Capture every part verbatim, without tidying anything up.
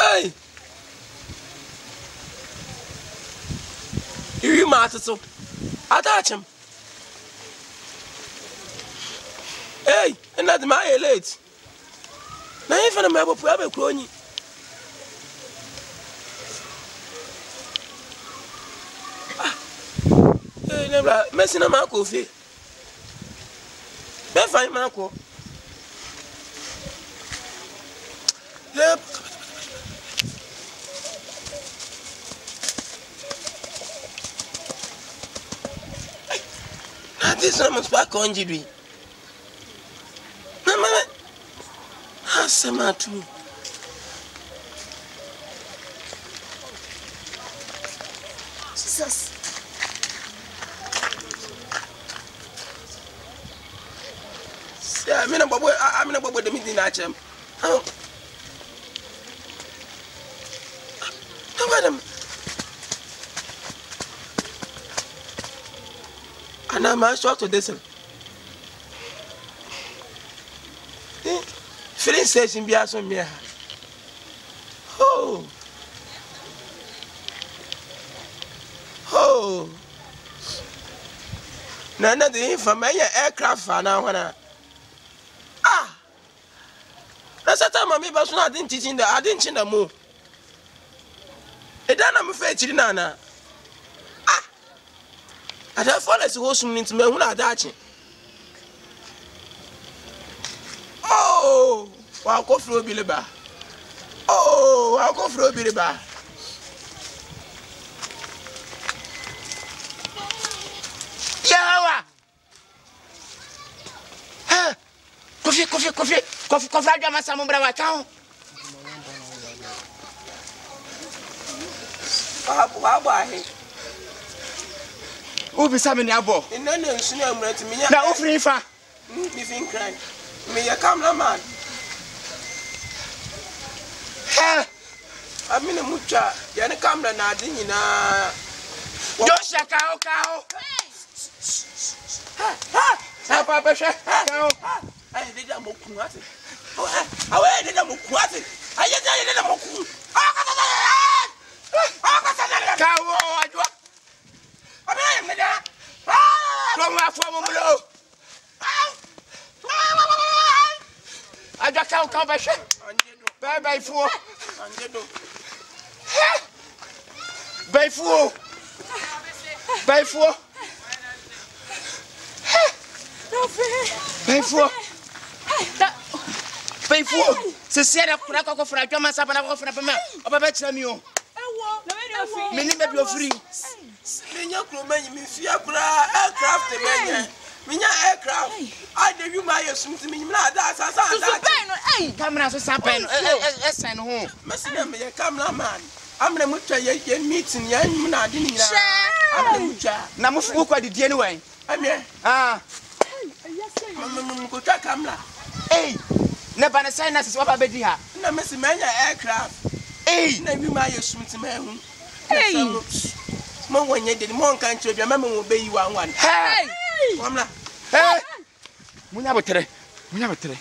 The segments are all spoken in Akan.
Hey. You matter so. Attach him. Hey, and that's my late. Now, if I'm a member of crony. Hey, never messing a Marco fee. Be fine, Marco. Yep. Now, this one must back on G B. Mama, how's the matter? Jesus. I mean, about I mean about the meeting at him. Oh, madam. And I'm a short to this. Feeling says in Biason Mia. Oh, oh, none of the information aircraft for now. Ah, that's a time I made us not teaching the I didn't in the move. A done I'm afraid to Nana. Ah, I don't follow as was soon into me when I die. Oh, I'll go through a billy bar. Oh, I'll go through a billy bar. Yawa! Huh? Coffee, coffee, coffee, coffee, coffee, I'm a salmon brava town. Who be some in your boat? In no news, no, I'm letting me now. Free fa. Me think crying. Me a cameraman. Ha! I'm in a mucha. You're a camera, nothing in a. Joshua cow cow. Ha! Papa, cow. I did a mokuati. I did a mokuati. I did a moku. Cow, I do. I'm in there. From my former below. I just can't cover shit. Bye bye, fool. Bye, fool. Bye, fool. Bye, fool. Bye, fool. Se se era por aqui for a cama sabe na for na pema. O baba tira mi o. Me ni me bi ofri. Me nya kloma me fia kura aircraft me nya. Me nya aircraft. I dey you my something me na da sa sa da. Hey, camera so sampai no. Eh sen ho. Me se na me cameraman. Amna mutwa ye meeting ya nyum na ade ni nyina. Amna mutwa. Na mo fu kwa didie ni wan. Amie. Ah. Mama mo ko twa camera. Hey. Na bana sign na se wa ba bedi ha. Na me se menya aircraft. Hey. Na bi ma ye something me hu. Hey. Mo wonye de mo nkan tro bia mama mo be yi wan wan. Hey. Kamla. Hey. Munya botere. Munya botere.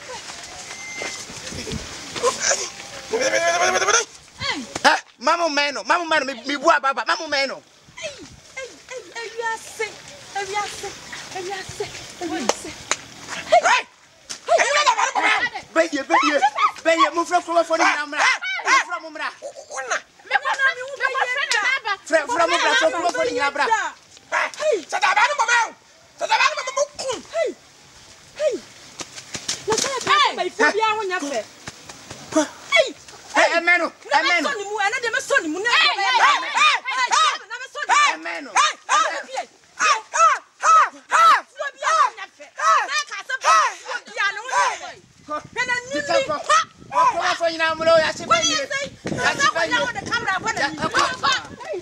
Ha, mama meno, mama meno mi bua baba, mama meno. Hey, hey, hey, hey, you are sick. You are sick. You are sick. You are sick. Hey. Hey, you na baba. Beye, beye. Beye, mo fra fra for ni namra. Mo fra mo mra. Wona. Me wona mi wu beye baba. Fra fra mo fra fra for ni namra. Hey, sa da ba no mama. Sa da ba no mama mo kun. Hey. Hey. Na sa pa ba ifu bia ho nya fe. Hey. Hey, Emeno, Emeno. Sonny mu, ana de me Sonny mu na. Hey, hey, hey. Na me Sonny. Emeno. Hey, hey. Ha, ha, ha, ha. Fu bia na fe. Na ka se ba fu bia no wo. Na ni mi. Ha. Ko ma fo nyina mu lo ya se ba yi. Ya se ba yi. Na de camera ba na. Hey.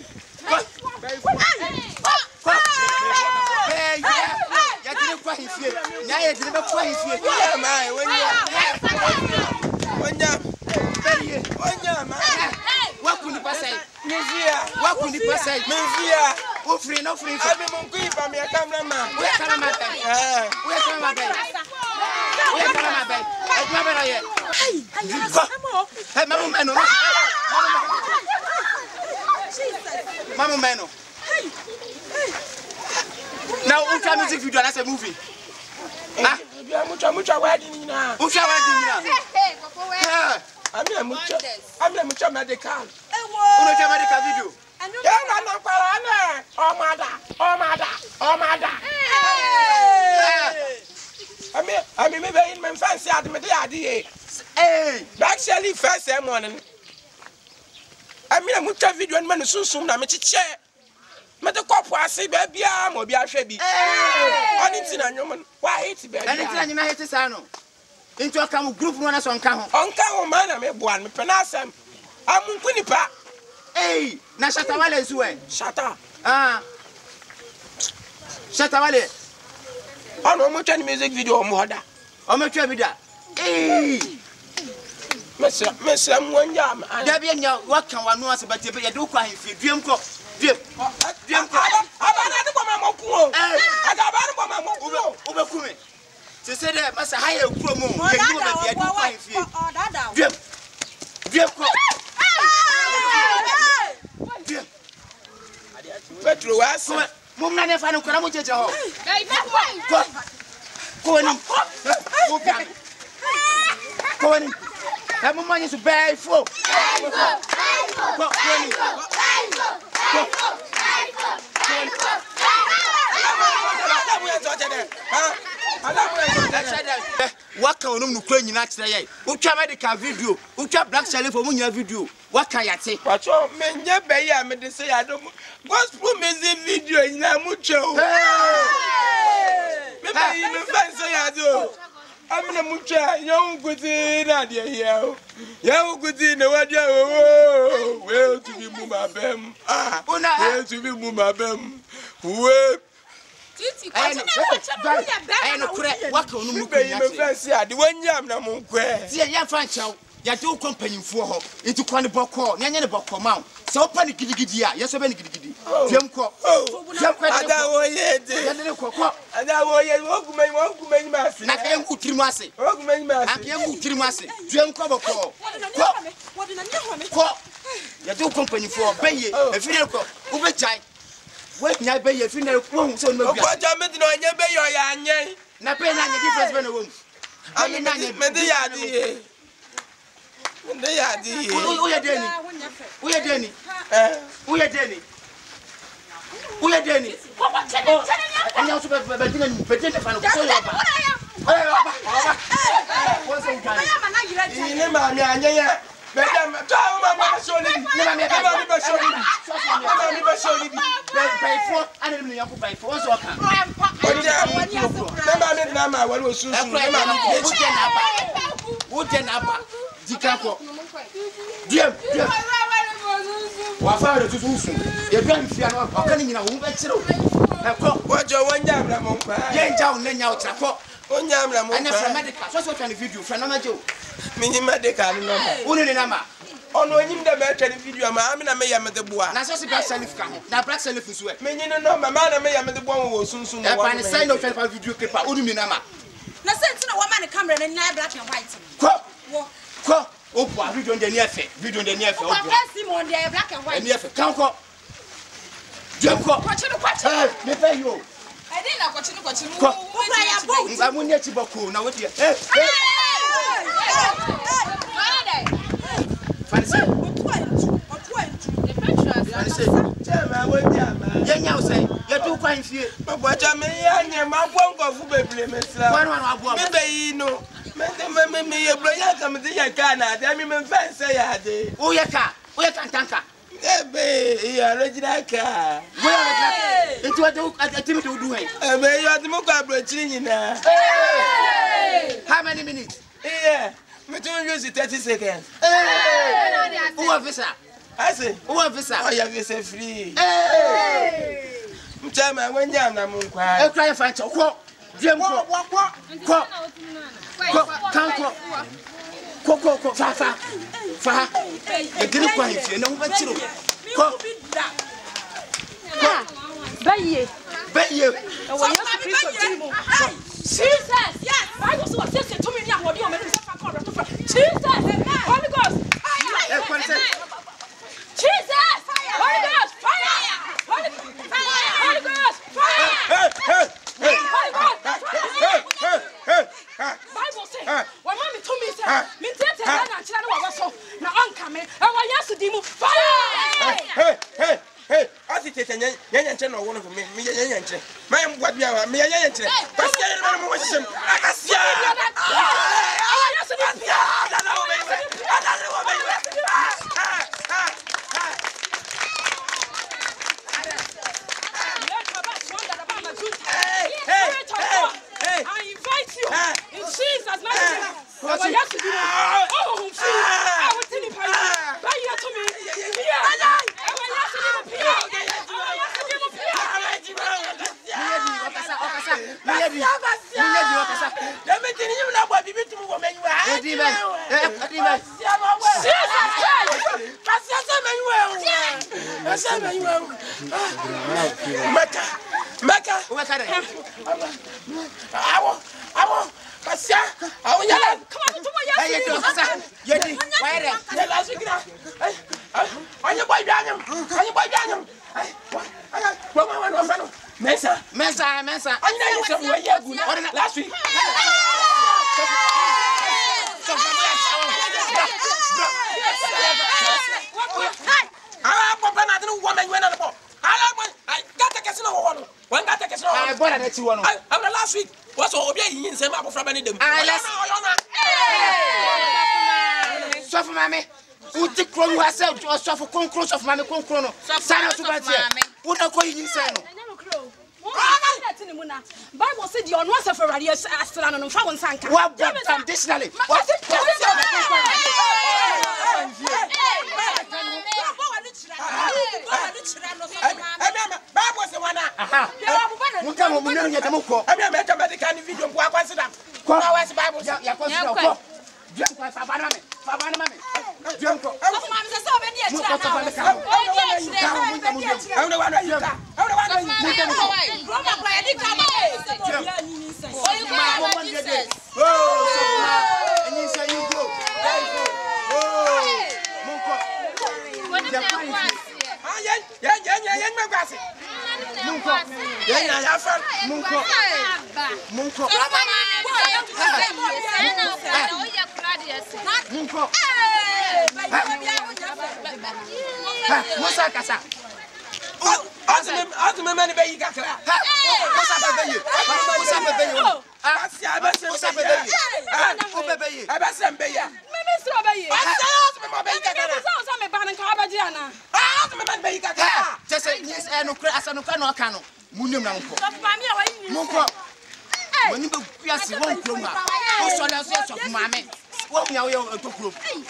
Hey. Hey. Ya dire kwa hifie. Nya ya dire ba kwa hifie. Ya mai, woni. Wanya. Wanyama. Wakuni pasai. Mevia. Wakuni pasai. Mevia. O free no free. Abi mon kui pa mi cameraman. We cameraman. Eh. We cameraman. We cameraman. E ma bela ye. Hey, hey, Mama Meno. Mama Meno. Now, who can music video as a movie? Ah, mucha mucha wedding na. Mucha wedding na. I'm a mucha. I'm a mucha medical. Uno cha medical video. Yeah, na na para na. Oh mother, oh mother, oh mother. I mean, I mean, maybe in my fancy at me the Hey, actually first morning. I mean, a mucha video and man soon soon na me chiche. Me the cop was say baby am obi ahwe bi. Eh. Oni tin anyoman. Why hate baby? Ani tin anyima hate sa no. Into akam group no na so nka ho. Onka ho man na me boa me pena asem. Amunku nipa. Eh, na shata wale nsu e. Shata. Ah. Shata wale. Ono mo twa music video mo hoda. O mo twa video. Eh. Mesa mesa mo nya am. Da bia nya waka wanu ase bate be ye do kwa hemfie duem ko. Duem. Duem ko. Aba na de kwa mamoku o. Eh. Aga ba no mamoku o. Wo be kume. Se se de masa haye kuro mo. Ye ni mo be ye do kwa hemfie. Duem. Duem ko. Duem. Petro was. Mo mna ne fa no kora mo jeje ho. Ko. Ko ni. Ko pia. Ko ni. E mo manye so be fo. Ko ko ni. Waka onum no kwa nyina kire ye utwa medical video utwa black challenge for munya video waka yate pacho menye be ya me de say adom gospel music video nyina mu chew me be me fan say ado amina mu chew yon guti na de here yon guti na wadia o we to be mu mabem ah we to be mu mabem we Titi, kwachine kwacha ya bema. Eh no kure waka onum no kwa nyina me fan say ade wanyam na mu nkwe tie ya fan chew ya de companyfo ho enti kwane bokọ nya nya ne bokọ ma se opa ni gidigidi a yeso be ni gidigidi twem ko twem ko ada wo ye de ya ne kokọ ada wo ye wo gumen wo gumen ma se na ke ngu tirimu ase wo gumen ma se na ke ngu tirimu ase twem ko bokọ ko ya de companyfo be ye efire ko wo be jai we nya be ye efire ko hu so no bia ko ja me no nya be yo ya anyen na be na nya difference be no wo ani na me de ya di ye Nde ya di ye. Uye deni. Uye deni. Eh. Uye deni. Uye deni. Anya so be be dina ni be dina fa no so yo ba. Eh ba. Ba. Wo so nkan. Ni ne ma mi anya ye. Be dem ta o ma ma so ni. Ne ma mi be so ni. Ne ma mi be so ni. Be be fo ana mi yanko be fo wo so ka. O je ne ma mi na ma wa lo susu. Ne ma mi wo je na ba. Wo je na ba. Dikako. Diem, diem. Wa fa re tutu usu. Ye bia mfia no aka ni nyina wo be kire wo. E ko. Wo jo wonya amra mo kwa. Ye nja wo nya wo trako. Wonya amra mo kwa. Ana from medical. So so twa ni video fra na ma je wo. Mi ni medical no ma. Wo ni na ma. Ono nyim da me twa ni video ma ami na me ya me de boa. Na so se black self ka ho. Na black self so e. Me nyi no ma ma na me ya me de boa wo sunsun no. E pa ni sign no twa video clip a wo ni na ma. Na se nti na wo ma ni camera na na black and white. Ko. Wo. Ko. Opo video on the near fe. Video on the near fe. Opo first on the black and white. Near fe. Kan ko. Diem ko. Kwachi no kwachi. Eh, me fe yo. I dey na kwachi no kwachi no. Ko. Wo bra ya bo. Nga mu nya chiboko na wo die. Eh. Fancy. Fancy. Chema wo dia ma. Ye nya wo say. Ye do kwan fie. Magwacha me ya nya ma bo ngofu bebre mesra. Wan wan abo. Me be yi no. Me me me me ye bro ya ka me ya ka na de me me fan say ya de. Wo ye ka. Wo ye kan tanka. Ebe ya original ka. Wo ye original. Enti wo do atimi do do hen. Ebe yo atimi ko abro chiri nyina. How many minutes? Yeah. Me tun use thirty seconds. Hey. Who a visa? I say. Who a visa? Oh, you visa free. Hey. Mchama wenja na munkwa. E cry for cho ko. Diem ko. Ko. Ko. Kan ko. Ko ko ko fa fa. Fa. E giri kwa hifie na wo ba chiro. Ko. Baye. Baye. E wo Yesu Kristo tiri mo. Jesus. Yes. Bible so say say to me ni ahodi o me say fa call to fa. Jesus. Me tete na na chira no wa so. Na onka me. E wa yesu di mu. Fire! Hey, hey, hey. Ati tete nya nya nche no wo no me me nya nya nche. Ma em gwa bia wa me nya nya nche. Kwasi ya no mo hyehyem. Akasia. Awa yesu di bia. Ada na wo me. Ada na wo me. I invite you in Jesus' name. What you have to do? Oh, see, I will tell you, buy you to me. Here, I will have to do the Maka, Maka, I will, I will, Pasha, I will yell. Come on, to my yard. Yeti, why the last week? On your boy Daniel, on your boy Daniel. Mesa, Mesa, Mesa. I know somewhere you last week. I want another woman when I'm I got a casino one. One got a casino. I bought a one. I'm the last week. What's all being in some apple from any of them? I Suffer, mammy. Who take crown herself to suffer concross of mammy concrono. Sana to my put a coin inside. Bible said you are not a Ferrari astronaut and found Sanka. What additionally? What Musa Kasa. Oh, Azim, Azim, many baby got her. What's up, baby? What's up, baby? I see, I must say, baby. I must say, baby. Mister Baby. I saw my baby. I saw my banana cabajana. Ah, my baby got her. Just say, yes, and no crass and no cano cano. Munium Nanko. Munko. When you go, yes, you won't come back. Also, that's yes of mammy. What we are to group.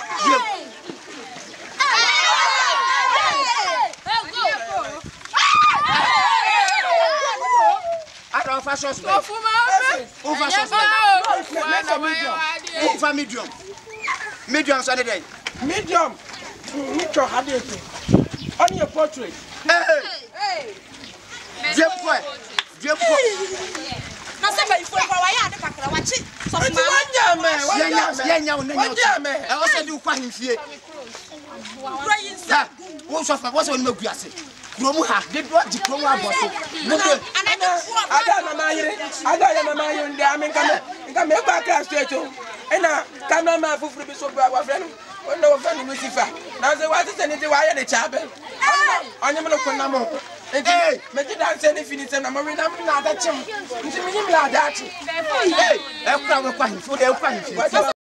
I don't fashion. Over medium. Medium Saturday. Medium. Meet your habit. On your portrait. Hey. Dear boy. Dear boy. Na sema ifo kwa waya de kakra wachi so ma wanya me wanya wanya wanya me e wo se di kwa himfie ha wo so fa wo se woni maguase kromu ha de do di kromu aboso mo de ada na mayire ada ya na mayire ndi amenka me nka me kwa ka stage o ena camera man fufuru bi so gba wa fre no wona wo fa ni Lucifer na se wa se ni ti wa ya de chabe onye me no konna mo hey, me did not say anything to them. I'm not that chim. You see me, I'm not that chim. Hey, I'm going to